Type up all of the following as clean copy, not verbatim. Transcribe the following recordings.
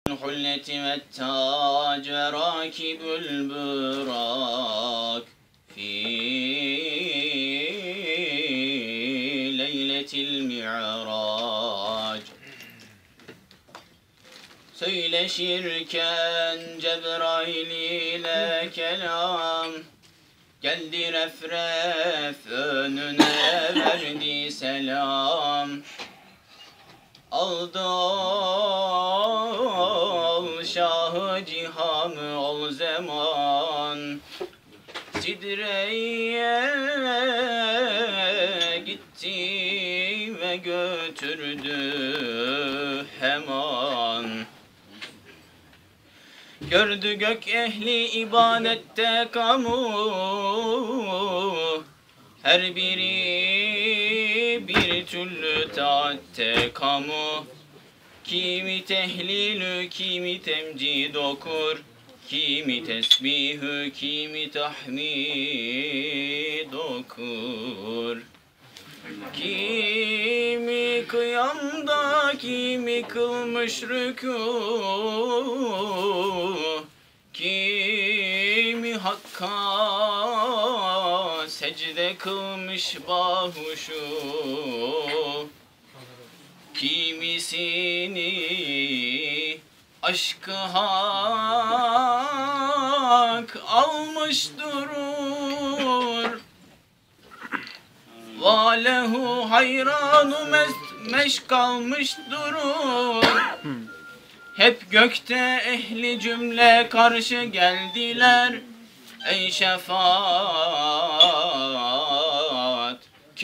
الحلة والتاج وراكب البراق في ليلة المعراج. Söyle şirken Cebrail ile kelam, geldi refref önüne verdi selam. Aldı ol şahı cihanı ol zaman, Sidre'ye gitti ve götürdü hemen. Gördü gök ehli ibadette kamu, her biri bir türlü taatte kamu. Kimi tehlilü, kimi temcid okur, kimi tesbihü, kimi tahmid okur. Kimi kıyamda, kimi kılmış rükû, kimi Hakk'a secde kılmış bahuşu, kimisini aşkı hak almış durur. Valehu hayranu meşk kalmış durur. Hep gökte ehli cümle karşı geldiler. Ey şefaat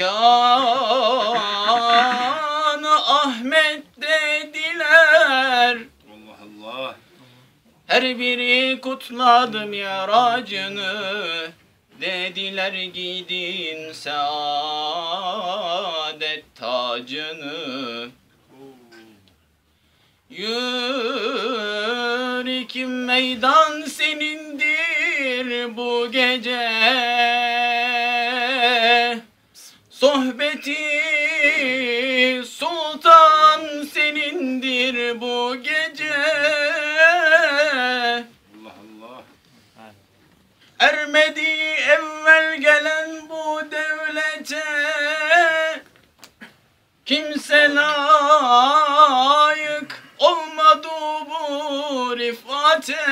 kânı Ahmet dediler. Allah Allah. Her biri kutladı miracını. Dediler giydin saadet tacını. Yürü ki meydan senindir bu gece, sohbeti sultan senindir bu gece. Allah Allah. Ermedi evvel gelen bu devlete, kimse layık olmadı bu rifate.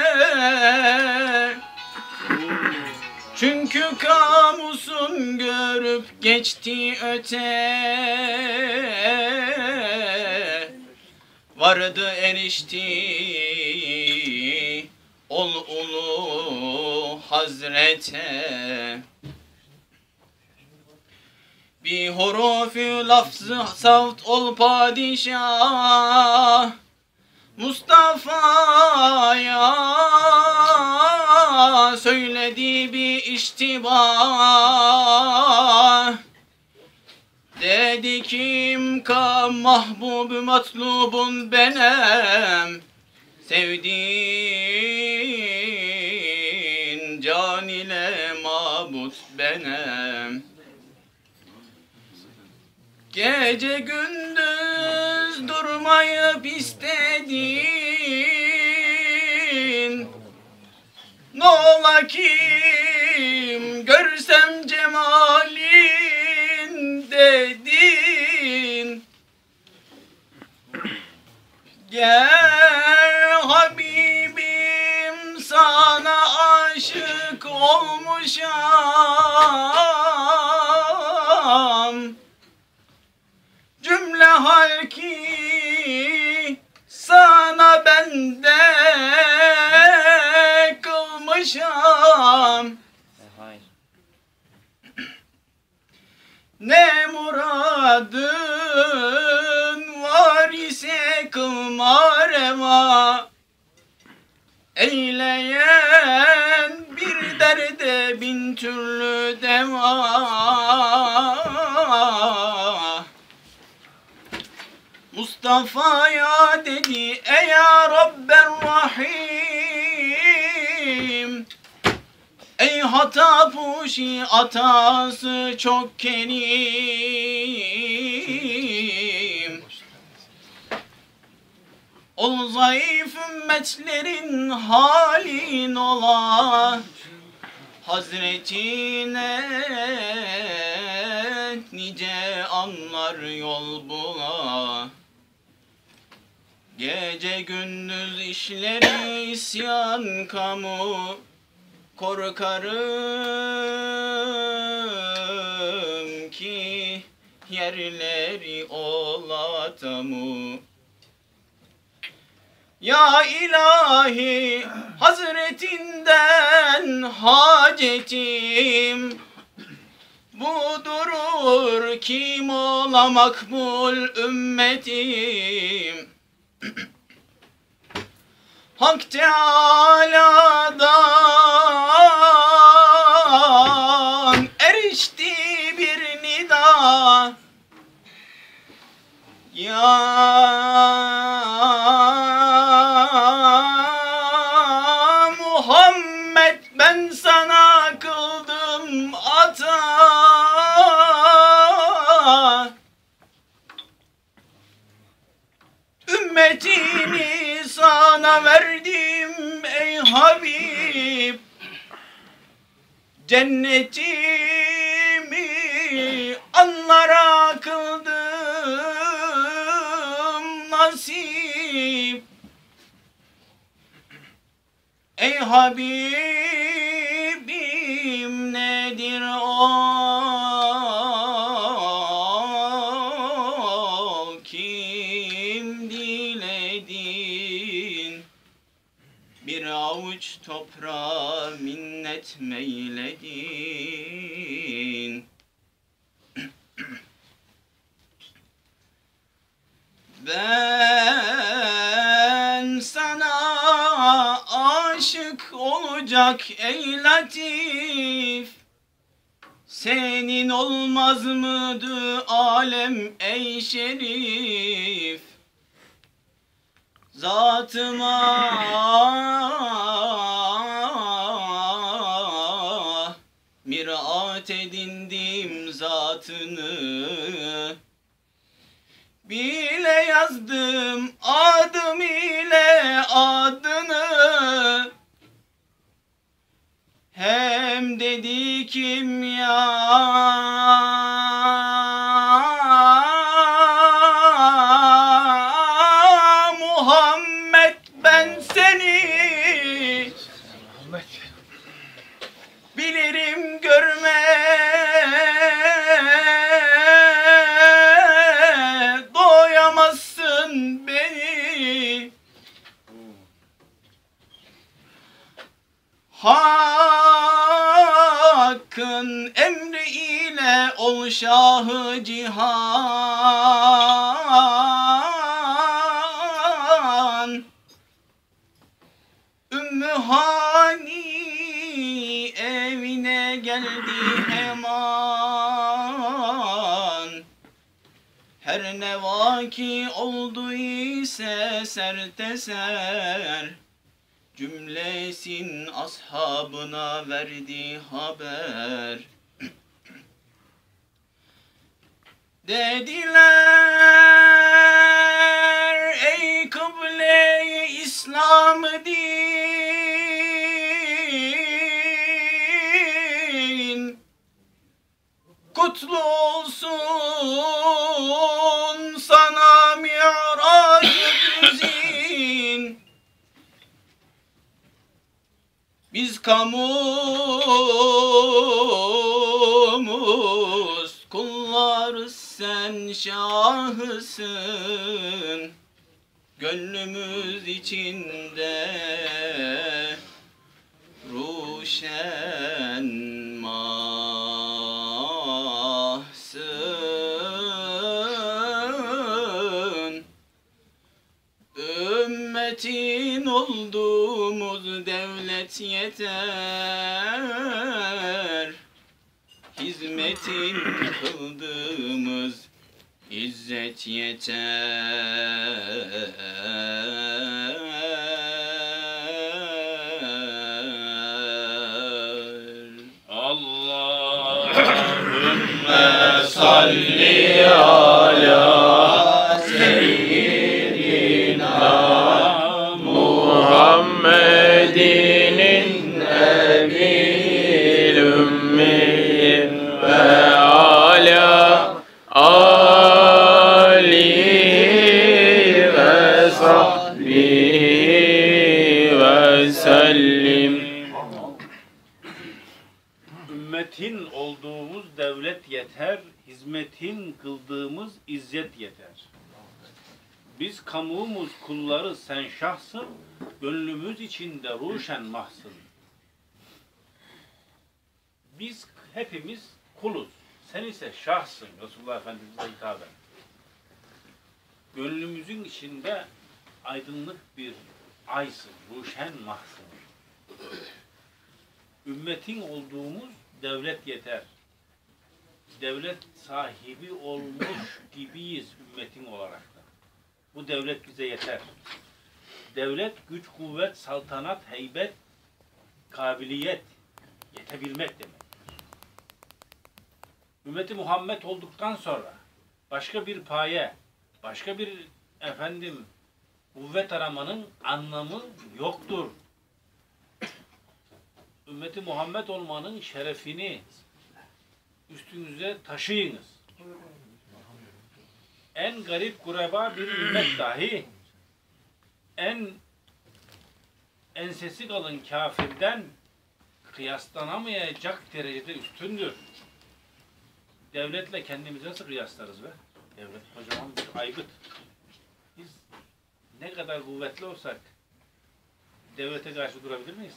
Çünkü kamusun görüp geçti öte, vardı erişti ol ulu hazrete. Bir hurufi lafzı savt ol padişah, Mustafa'ya söyledi bir iştibah. Dedi kim ka mahbub matlubun benem, sevdiğin can ile mabut benem. Gece gündüz durmayıp istedin, ne ola kim görsem cemalin dedin. Gel Habibim sana aşık olmuşam, cümle halki sana bende kılmışam. Ne muradın var ise kılma reva, eyleyen bir derde bin türlü deva. Mustafa'ya dedi ey ya Rabberrahim, ey hata puşi atası çok kerim. ol zayıf ümmetlerin halin ola, Hazretine nice anlar yol bula. Gece gündüz işleri isyan kamu, korkarım ki yerleri ola tamu. Ya ilahi Hazretinden hacetim budurur, kim ola makbul ümmetim. Hak Teâlâ'dan erişti bir nida, ya Muhammed ben sana kıldım ata. Ümmetini sana verdim ey Habib, cennetimi anlara kıldım nasip. Ey Habibim nedir o kim diledin, bir avuç toprağa minnet meyledin. Ben sana aşık olacak ey Latif, senin olmaz mıydı alem ey Şerif? Zatıma miraat edindim zatını, bile yazdım adım ile adını. Hem dedi kim ya Muhammed ben seni bilirim görme doyamazsın beni. Hakkın emri ile ol şahı cihan, Ümmü Hani evine geldi hemen. Her ne vaki oldu ise serteser, cümlesin ashabına verdi haber. Dediler ey kıble-i İslam din, kutlu olsun sana mi'raj-ı güzin. Biz kamumuz kullarız, sen şahısın, gönlümüz içinde ruşen mahsın. Ümmetin olduğumuz devlet yeter, hizmetin kıldığımız izzet yeter. Allahümme salli ala seyyidina Muhammed'in emil ümmi ve ala alihi ve sahbihi ve sellim. Ümmetin olduğumuz devlet yeter, hizmetin kıldığımız izzet yeter. Biz kamuğumuz kulları sen şahsın, gönlümüz içinde ruşen mahsın. Biz hepimiz kuluz, sen ise şahsın Resulullah Efendimiz'e hitaben. Gönlümüzün içinde aydınlık bir aysın, ruşen mahsın. Ümmetin olduğumuz devlet yeter. Devlet sahibi olmuş gibiyiz ümmetin olarak da. Bu devlet bize yeter. Devlet, güç, kuvvet, saltanat, heybet, kabiliyet, yetebilmek demek. Ümmeti Muhammed olduktan sonra başka bir paye, başka bir kuvvet aramanın anlamı yoktur. Ümmeti Muhammed olmanın şerefini üstünüze taşıyınız. En garip kureba bir ümmet dahi en ensesi kalın kafirden kıyaslanamayacak derecede üstündür. Devletle kendimizi nasıl kıyaslarız be? Devlet kocaman bir aygıt. Biz ne kadar kuvvetli olsak devlete karşı durabilir miyiz?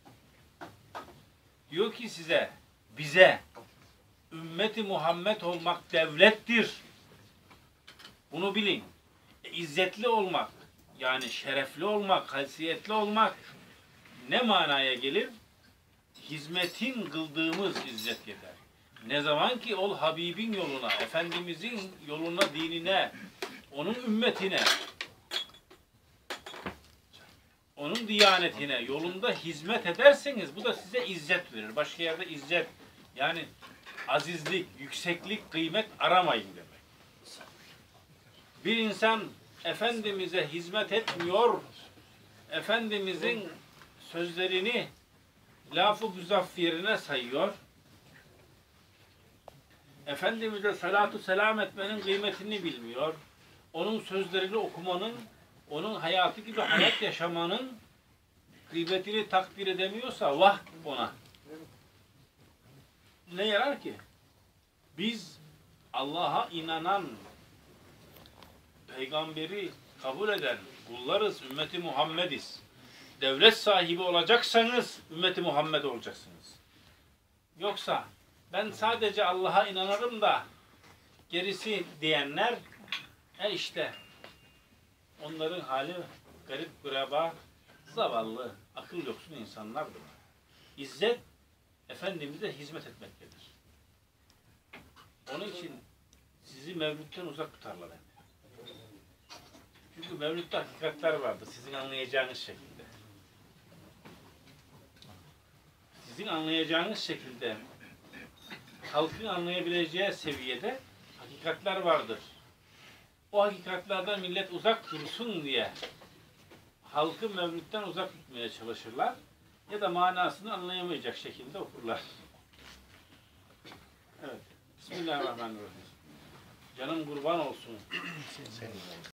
Diyor ki bize ümmeti Muhammed olmak devlettir. Bunu bilin. İzzetli olmak, yani şerefli olmak, haysiyetli olmak ne manaya gelir? Hizmetin kıldığımız izzet yeter. Ne zaman ki ol Habibin yoluna, Efendimizin yoluna, dinine, onun ümmetine, onun diyanetine, yolunda hizmet ederseniz bu da size izzet verir. Başka yerde izzet, yani azizlik, yükseklik, kıymet aramayın demek. Bir insan Efendimiz'e hizmet etmiyor, Efendimiz'in sözlerini laf-ı müzaffirine sayıyor, Efendimiz'e salatu selam etmenin kıymetini bilmiyor, onun sözlerini okumanın, onun hayatı gibi hayat yaşamanın kıymetini takdir edemiyorsa vah ona. Ne yarar ki? Biz Allah'a inanan, peygamberi kabul eden kullarız, ümmeti Muhammediz. Devlet sahibi olacaksanız ümmeti Muhammed olacaksınız. Yoksa ben sadece Allah'a inanırım da gerisi diyenler işte onların hali garip, gureba, zavallı, akıl yoksun insanlardır. İzzet Efendimiz'e hizmet etmektedir. Onun için sizi mevlütten uzak tutarlar. Çünkü mevlütte hakikatler vardır sizin anlayacağınız şekilde. Sizin anlayacağınız şekilde halkın anlayabileceği seviyede hakikatler vardır. O hakikatlerden millet uzak dursun diye halkı mevlütten uzak tutmaya çalışırlar ya da manasını anlayamayacak şekilde okurlar. Evet. Bismillahirrahmanirrahim. Canım kurban olsun.